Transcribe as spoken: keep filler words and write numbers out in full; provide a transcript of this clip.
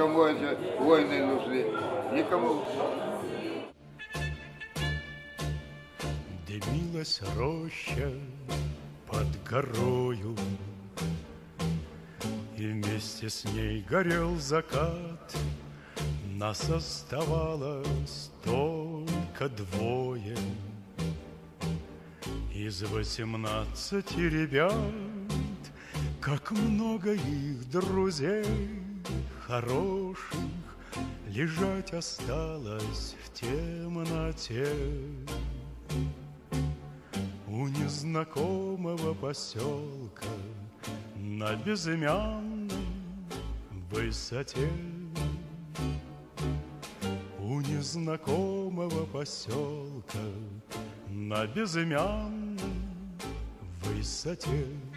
кому эти войны нужны? Никому. Дымилась роща под горою, и вместе с ней горел закат. Нас оставалось только двое из восемнадцати ребят. Как много их друзей хороших лежать осталось в темноте у незнакомого поселка на безымянной высоте. У незнакомого поселка на безымянной высоте.